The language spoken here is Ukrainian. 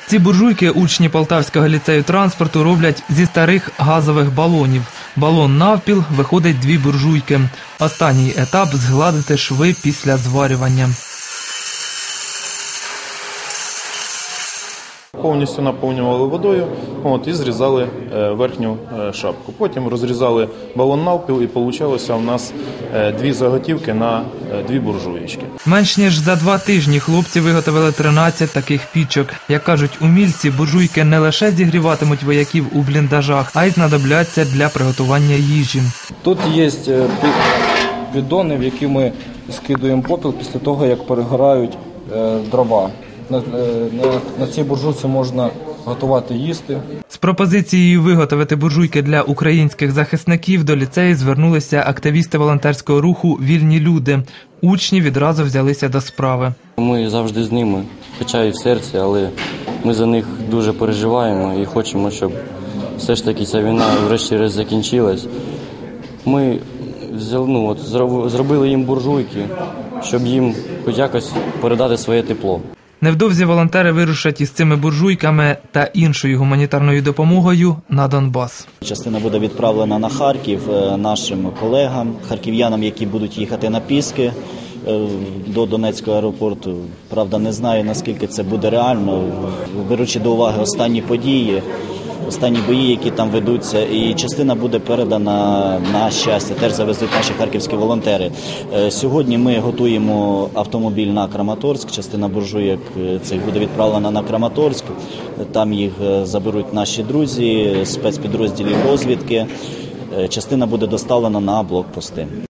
Ці буржуйки учні Полтавського ліцею транспорту роблять зі старих газових балонів. Балон навпіл, виходить 2 буржуйки. Останній етап – згладити шви після зварювання. Повністю наповнювали водою і зрізали верхню шапку. Потім розрізали балон навпіл і вийшло у нас 2 заготівки на 2 буржуєчки. Менш ніж за 2 тижні хлопці виготовили 13 таких пічок. Як кажуть умільці, буржуйки не лише зігріватимуть вояків у бліндажах, а й знадобляться для приготування їжі. Тут є піддони, в які ми скидуємо попіл після того, як перегорають дрова. На цій буржуйці можна готувати їсти. З пропозицією виготовити буржуйки для українських захисників до ліцею звернулися активісти волонтерського руху «Вільні люди». Учні відразу взялися до справи. Ми завжди з ними, хоча і в серці, але ми за них дуже переживаємо і хочемо, щоб все ж таки ця війна врешті-решт закінчилась. Ми зробили їм буржуйки, щоб їм хоч якось передати своє тепло. Невдовзі волонтери вирушать із цими буржуйками та іншою гуманітарною допомогою на Донбас. Частина буде відправлена на Харків нашим колегам, харків'янам, які будуть їхати на Піски до Донецького аеропорту. Правда, не знаю, наскільки це буде реально, беручи до уваги останні події, останні бої, які там ведуться, і частина буде передана на щастя, теж завезуть наші харківські волонтери. Сьогодні ми готуємо автомобіль на Краматорськ, частина буржуйок цих буде відправлена на Краматорськ, там їх заберуть наші друзі, спецпідрозділів розвідки, частина буде доставлена на блокпости.